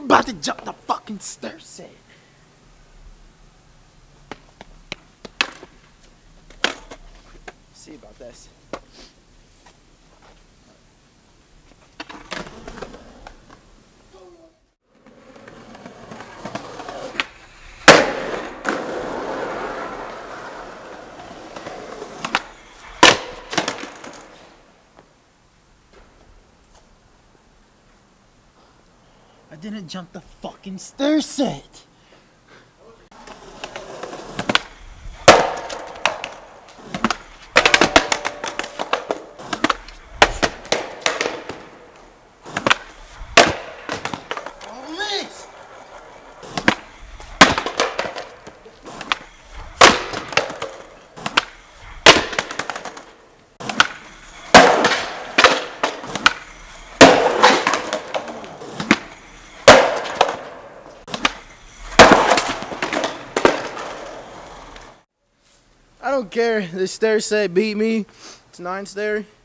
about to jump the fucking stair set. See about this. I didn't jump the fucking stair set. I don't care. This stair set beat me. It's 9 stair.